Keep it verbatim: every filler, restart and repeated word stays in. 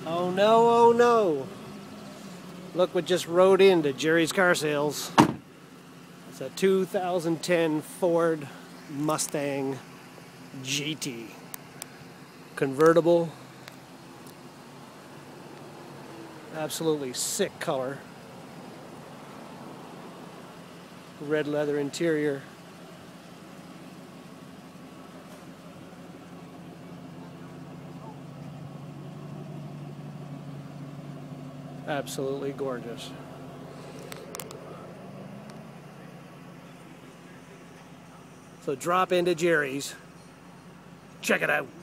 Oh no, oh no. Look what just rode into Jerry's Car Sales. It's a two thousand ten Ford Mustang G T. Convertible. Absolutely sick color. Red leather interior. Absolutely gorgeous. So drop into Jerry's. Check it out.